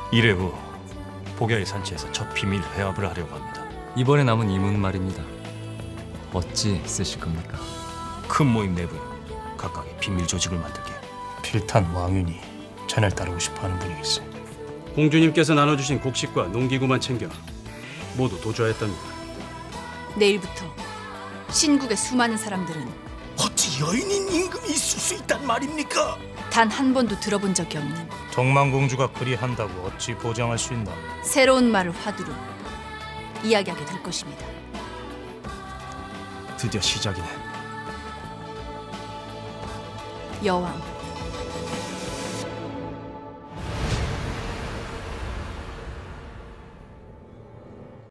이래 후 복야의 산지에서 첫 비밀 회합을 하려고 합니다. 이번에 남은 임무는 말입니다. 어찌 쓰실 겁니까? 큰 모임 내부에 각각의 비밀 조직을 만들게. 필탄 왕윤이 자네를 따르고 싶어하는 분이겠어. 공주님께서 나눠주신 곡식과 농기구만 챙겨 모두 도주하였답니다. 내일부터 신국의 수많은 사람들은 어찌 여인인 임금이 있을 수 있단 말입니까? 단 한 번도 들어본 적이 없는 정망공주가 그리한다고 어찌 보장할 수 있나? 새로운 말을 화두로 이야기하게 될 것입니다. 드디어 시작이네. 여왕